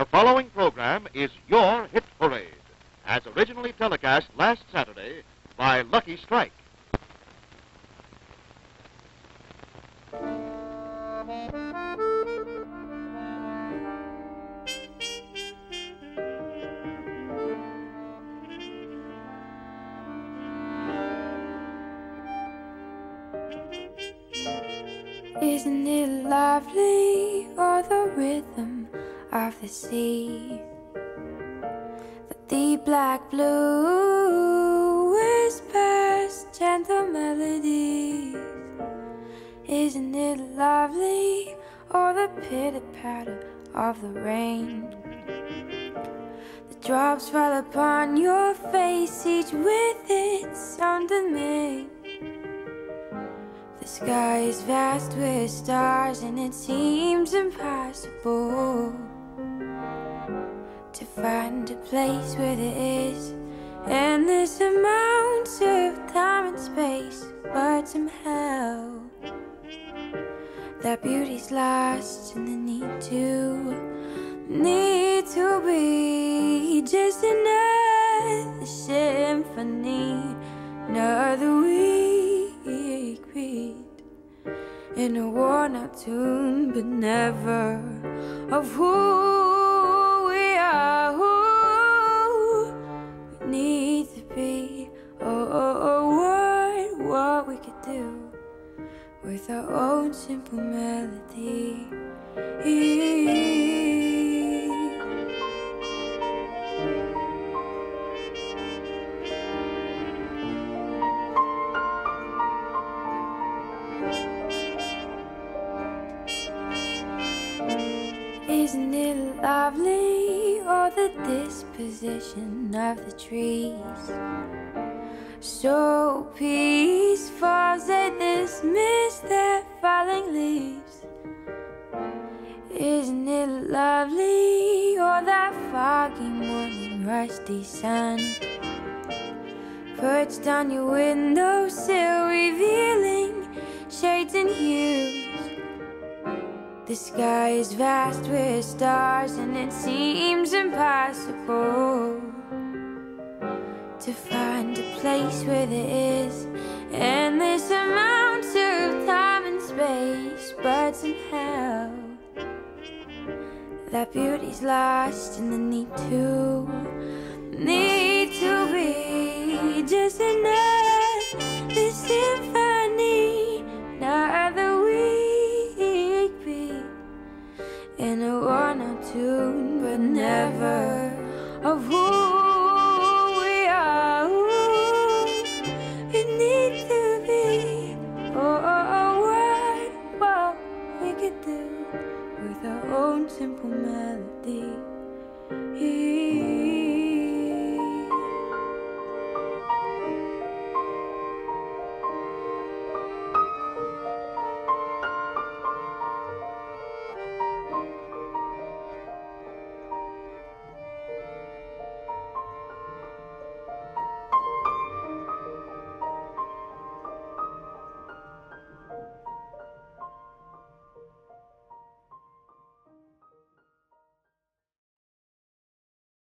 following program is your hit parade, as originally telecast last Saturday by Lucky Strike. Isn't it lovely, or the rhythm of the sea? The deep black blue whispers gentle melodies. Isn't it lovely, or the pitter-patter of the rain? The drops fall upon your face, each with its sound and make. The sky is vast with stars, and it seems impossible to find a place where there is endless amounts of time and space. But somehow that beauty's lost in the need to be just another symphony, another weak beat in a worn-out tune, but never of who we are, who we need to be, what we could do with our own simple melody. Isn't it lovely, or the disposition of the trees? So peaceful, they dismiss their falling leaves. Isn't it lovely, or that foggy morning rusty sun perched on your windowsill, revealing shades and hues? The sky is vast with stars, and it seems impossible to find a place where there is endless amounts of time and space. But somehow that beauty's lost in the need to be just another symphony, another weak beat in a worn-out tune, but never of who